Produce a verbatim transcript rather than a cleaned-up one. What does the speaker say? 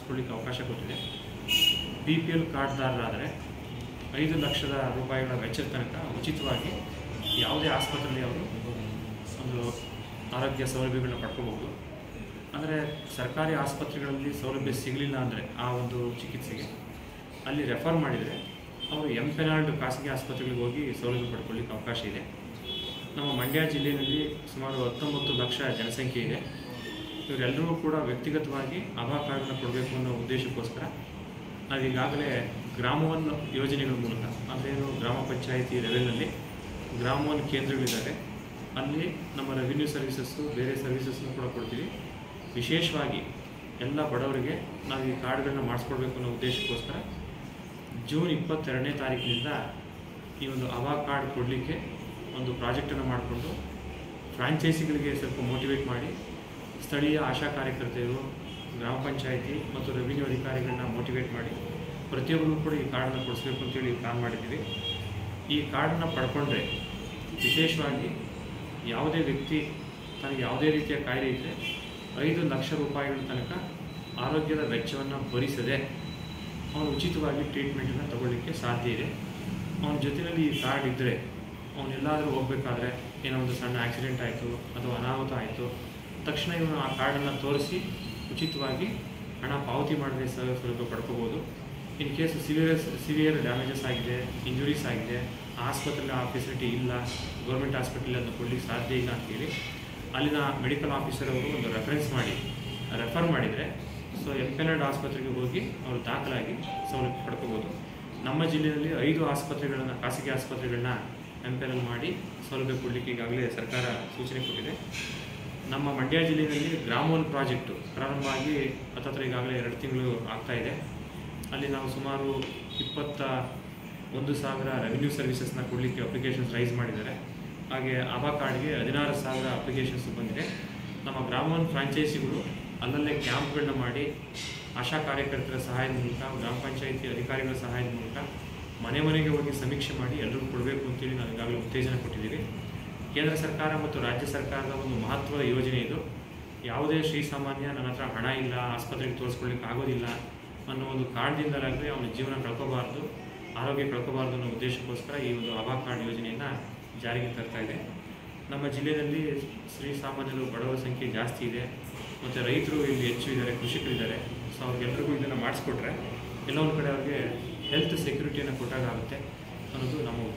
ಮಾಡಿಸ್ಕೊಳ್ಳಿಕ್ಕೆ ಅವಕಾಶ ಕೊಟ್ಟಿದೆ. B P L ಕಾರ್ಡ್ದಾರರಾದರೆ ಐದು ಲಕ್ಷದ ರೂಪಾಯಿಗಳ ವೆಚ್ಚದ ತನಕ ಉಚಿತವಾಗಿ ಯಾವುದೇ ಆಸ್ಪತ್ರೆಯಲ್ಲಿ ಅವರು ಒಂದು ಆರೋಗ್ಯ ಸೌಲಭ್ಯಗಳನ್ನ ಪಡ್ಕೋಬಹುದು. ಅಂದರೆ ಸರ್ಕಾರಿ ಆಸ್ಪತ್ರೆಗಳಲ್ಲಿ ಸೌಲಭ್ಯ ಸಿಗಲಿಲ್ಲ ಅಂದರೆ ಆ ಒಂದು ಚಿಕಿತ್ಸೆಗೆ ಅಲ್ಲಿ ರೆಫರ್ ಮಾಡಿದರೆ ಅವರು ಎಂಪೆನಾಲ್ಡ್ ಖಾಸಗಿ ಆಸ್ಪತ್ರೆಗಳಿಗೆ ಹೋಗಿ ಸೌಲಭ್ಯ ಪಡ್ಕೊಳ್ಳಿಕ್ಕೆ ಅವಕಾಶ ಇದೆ. ನಮ್ಮ ಮಂಡ್ಯ ಜಿಲ್ಲೆಯಲ್ಲಿ ಸುಮಾರು ಹತ್ತೊಂಬತ್ತು ಲಕ್ಷ ಜನಸಂಖ್ಯೆ ಇದೆ. ಇವರೆಲ್ಲರೂ ಕೂಡ ವ್ಯಕ್ತಿಗತವಾಗಿ ಆಭಾ ಕಾರ್ಡನ್ನು ಕೊಡಬೇಕು ಅನ್ನೋ ಉದ್ದೇಶಕ್ಕೋಸ್ಕರ ನಾವು ಈಗಾಗಲೇ ಗ್ರಾಮವನ್ ಯೋಜನೆಗಳ ಮೂಲಕ ಅಂದ್ರೇನು ಗ್ರಾಮ ಪಂಚಾಯಿತಿ ಲೆವೆಲ್ನಲ್ಲಿ ಗ್ರಾಮವನ್ ಕೇಂದ್ರಗಳಿದ್ದಾರೆ, ಅಲ್ಲಿ ನಮ್ಮ ರೆವಿನ್ಯೂ ಸರ್ವಿಸಸ್ಸು ಬೇರೆ ಸರ್ವಿಸಸ್ಸನ್ನು ಕೂಡ ಕೊಡ್ತೀವಿ. ವಿಶೇಷವಾಗಿ ಎಲ್ಲ ಬಡವರಿಗೆ ನಾವು ಈ ಕಾರ್ಡ್ಗಳನ್ನ ಮಾಡಿಸ್ಕೊಡ್ಬೇಕು ಅನ್ನೋ ಉದ್ದೇಶಕ್ಕೋಸ್ಕರ ಜೂನ್ ಇಪ್ಪತ್ತೆರಡನೇ ತಾರೀಕಿನಿಂದ ಈ ಒಂದು ಆಭಾ ಕಾರ್ಡ್ ಕೊಡಲಿಕ್ಕೆ ಒಂದು ಪ್ರಾಜೆಕ್ಟನ್ನು ಮಾಡಿಕೊಂಡು ಫ್ರಾಂಚೈಸಿಗಳಿಗೆ ಸ್ವಲ್ಪ ಮೋಟಿವೇಟ್ ಮಾಡಿ ಸ್ಥಳೀಯ ಆಶಾ ಕಾರ್ಯಕರ್ತೆಯರು, ಗ್ರಾಮ ಪಂಚಾಯಿತಿ ಮತ್ತು ರೆವಿನ್ಯೂ ಅಧಿಕಾರಿಗಳನ್ನ ಮೋಟಿವೇಟ್ ಮಾಡಿ ಪ್ರತಿಯೊಬ್ಬರಿಗೂ ಕೂಡ ಈ ಕಾರ್ಡನ್ನು ಕೊಡಿಸ್ಬೇಕು ಅಂತೇಳಿ ಪ್ಲಾನ್ ಮಾಡಿದ್ದೀವಿ. ಈ ಕಾರ್ಡನ್ನು ಪಡ್ಕೊಂಡ್ರೆ ವಿಶೇಷವಾಗಿ ಯಾವುದೇ ವ್ಯಕ್ತಿ ತನಗೆ ಯಾವುದೇ ರೀತಿಯ ಕಾಯಿಲೆ ಇದ್ದರೆ ಐದು ಲಕ್ಷ ರೂಪಾಯಿಗಳ ತನಕ ಆರೋಗ್ಯದ ವೆಚ್ಚವನ್ನು ಭರಿಸದೆ ಅವನು ಉಚಿತವಾಗಿ ಟ್ರೀಟ್ಮೆಂಟನ್ನು ತಗೊಳ್ಳಿಕ್ಕೆ ಸಾಧ್ಯ ಇದೆ. ಅವನ ಜೊತೆಯಲ್ಲಿ ಈ ಕಾರ್ಡ್ ಇದ್ದರೆ ಅವನೆಲ್ಲಾದರೂ ಹೋಗಬೇಕಾದ್ರೆ ಏನೋ ಒಂದು ಸಣ್ಣ ಆಕ್ಸಿಡೆಂಟ್ ಆಯಿತು ಅಥವಾ ಅನಾಹುತ ಆಯಿತು, ತಕ್ಷಣ ಇವನು ಆ ಕಾರ್ಡನ್ನು ತೋರಿಸಿ ಉಚಿತವಾಗಿ ಹಣ ಪಾವತಿ ಮಾಡದೆ ಸೌಲಭ್ಯ ಪಡ್ಕೋಬೋದು. In case severe severe damages ಆಗಿದೆ, ಇಂಜುರೀಸ್ ಆಗಿದೆ, ಆಸ್ಪತ್ರೆಯಲ್ಲಿ ಆ ಫೆಸಿಲಿಟಿ ಇಲ್ಲ, ಗೌರ್ಮೆಂಟ್ ಹಾಸ್ಪಿಟಲ್ ಅದನ್ನು ಕೊಡಲಿಕ್ಕೆ ಸಾಧ್ಯ ಇಲ್ಲ ಅಂತೇಳಿ ಅಲ್ಲಿನ ಮೆಡಿಕಲ್ ಆಫೀಸರ್ ಅವರು ಒಂದು ರೆಫರೆನ್ಸ್ ಮಾಡಿ ರೆಫರ್ ಮಾಡಿದರೆ ಸೊ ಎಂಪೆನಾಲ್ಡ್ ಆಸ್ಪತ್ರೆಗೆ ಹೋಗಿ ಅವರು ದಾಖಲಾಗಿ ಸೌಲಭ್ಯ ಪಡ್ಕೋಬೋದು. ನಮ್ಮ ಜಿಲ್ಲೆಯಲ್ಲಿ ಐದು ಆಸ್ಪತ್ರೆಗಳನ್ನು ಖಾಸಗಿ ಆಸ್ಪತ್ರೆಗಳನ್ನ ಎಂಪೆನಲ್ ಮಾಡಿ ಸೌಲಭ್ಯ ಕೊಡಲಿಕ್ಕೆ ಈಗಾಗಲೇ ಸರ್ಕಾರ ಸೂಚನೆ ಕೊಟ್ಟಿದೆ. ನಮ್ಮ ಮಂಡ್ಯ ಜಿಲ್ಲೆಯಲ್ಲಿ ಗ್ರಾಮವನ್ ಪ್ರಾಜೆಕ್ಟು ಪ್ರಾರಂಭ ಆಗಿ ಹತ್ತತ್ರ ಈಗಾಗಲೇ ಎರಡು ತಿಂಗಳು ಆಗ್ತಾಯಿದೆ. ಅಲ್ಲಿ ನಾವು ಸುಮಾರು ಇಪ್ಪತ್ತ ಒಂದು ಸಾವಿರ ರೆವಿನ್ಯೂ ಸರ್ವಿಸಸ್ನ ಕೊಡಲಿಕ್ಕೆ ಅಪ್ಲಿಕೇಶನ್ಸ್ ರೈಸ್ ಮಾಡಿದ್ದಾರೆ. ಹಾಗೆ ಆಭಾ ಕಾರ್ಡ್ಗೆ ಹದಿನಾರು ಸಾವಿರ ಅಪ್ಲಿಕೇಶನ್ಸ್ ಬಂದಿದೆ. ನಮ್ಮ ಗ್ರಾಮವನ್ ಫ್ರಾಂಚೈಸಿಗಳು ಅಲ್ಲಲ್ಲೇ ಕ್ಯಾಂಪ್ಗಳನ್ನ ಮಾಡಿ ಆಶಾ ಕಾರ್ಯಕರ್ತರ ಸಹಾಯದ ಮೂಲಕ, ಗ್ರಾಮ ಪಂಚಾಯಿತಿ ಅಧಿಕಾರಿಗಳ ಸಹಾಯದ ಮೂಲಕ ಮನೆ ಮನೆಗೆ ಹೋಗಿ ಸಮೀಕ್ಷೆ ಮಾಡಿ ಎಲ್ಲರಿಗೂ ಕೊಡಬೇಕು ಅಂತೇಳಿ ನಾವು ಈಗಾಗಲೇ ಉತ್ತೇಜನ ಕೊಟ್ಟಿದ್ದೀವಿ. ಕೇಂದ್ರ ಸರ್ಕಾರ ಮತ್ತು ರಾಜ್ಯ ಸರ್ಕಾರದ ಒಂದು ಮಹತ್ವದ ಯೋಜನೆ ಇದು. ಯಾವುದೇ ಶ್ರೀಸಾಮಾನ್ಯ ನನ್ನ ಹತ್ರ ಹಣ ಇಲ್ಲ, ಆಸ್ಪತ್ರೆಗೆ ತೋರಿಸ್ಕೊಳ್ಳಿಕ್ಕೆ ಆಗೋದಿಲ್ಲ ಅನ್ನೋ ಒಂದು ಕಾರ್ಡ್ದಿಂದಲಾಗಲಿ ಅವನ ಜೀವನ ಕಳ್ಕೋಬಾರ್ದು, ಆರೋಗ್ಯ ಕಳ್ಕೋಬಾರ್ದು ಅನ್ನೋ ಉದ್ದೇಶಕ್ಕೋಸ್ಕರ ಈ ಒಂದು ಆಭಾ ಕಾರ್ಡ್ ಯೋಜನೆಯನ್ನು ಜಾರಿಗೆ ತರ್ತಾ ಇದೆ. ನಮ್ಮ ಜಿಲ್ಲೆಯಲ್ಲಿ ಶ್ರೀಸಾಮಾನ್ಯರು ಬಡವರ ಸಂಖ್ಯೆ ಜಾಸ್ತಿ ಇದೆ ಮತ್ತು ರೈತರು ಇಲ್ಲಿ ಹೆಚ್ಚು ಇದ್ದಾರೆ, ಕೃಷಿಕರಿದ್ದಾರೆ. ಸೊ ಅವ್ರಿಗೆಲ್ರಿಗೂ ಇದನ್ನು ಮಾಡಿಸ್ಕೊಟ್ರೆ ಎಲ್ಲ ಒಂದು ಕಡೆ ಅವ್ರಿಗೆ ಹೆಲ್ತ್ ಸೆಕ್ಯೂರಿಟಿಯನ್ನು ಕೊಟ್ಟಾಗುತ್ತೆ ಅನ್ನೋದು ನಮ್ಮ ಉದ್ದೇಶ.